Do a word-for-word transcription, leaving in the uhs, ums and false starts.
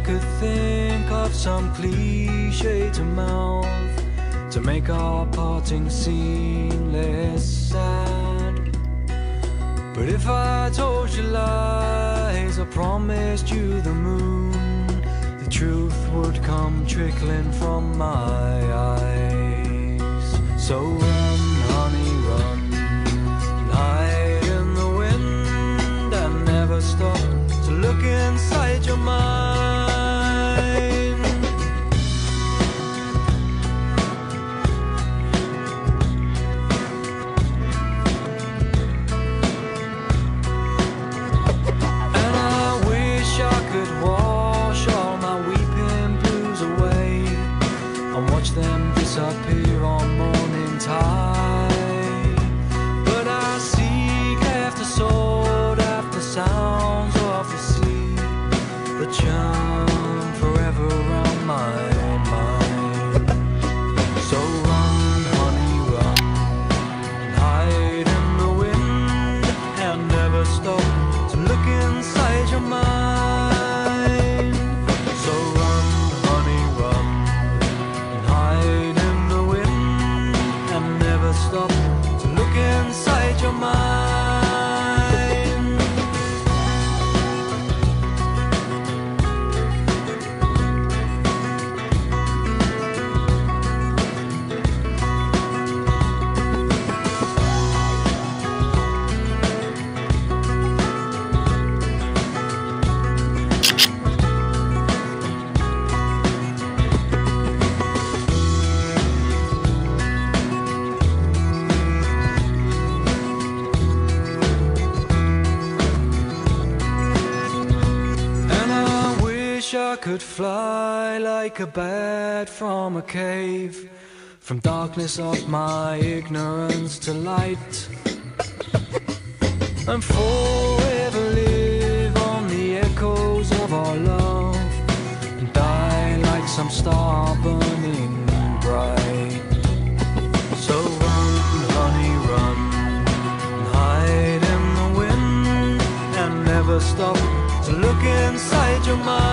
could think of some cliche to mouth to make our parting seem less sad. But if I told you lies, I promised you the moon, the truth would come trickling from my eyes. So run, honey, run, and hide in the wind, and never stop to look inside your mind. And I wish I could wash all my weeping blues away and watch them disappear on morning tide. But I seek after sword, after sounds of the sea that churn forever around my mind. So run, honey, run, and hide in the wind, and never stop to look inside your mind. So run, honey, run, and hide in the wind, and never stop to look inside your mind. I could fly like a bat from a cave, from darkness of my ignorance to light, and forever live on the echoes of our love, and die like some star burning bright. So run, honey, run, and hide in the wind, and never stop to look inside your mind.